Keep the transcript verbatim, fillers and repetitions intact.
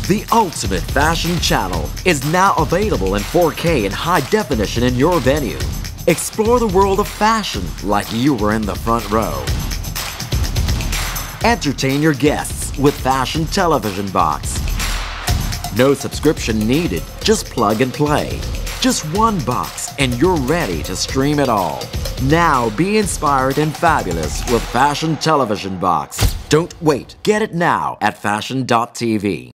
The ultimate fashion channel is now available in four K and high definition in your venue. Explore the world of fashion like you were in the front row. Entertain your guests with Fashion Television Box. No subscription needed, just plug and play. Just one box and you're ready to stream it all. Now be inspired and fabulous with Fashion Television Box. Don't wait. Get it now at fashion dot T V.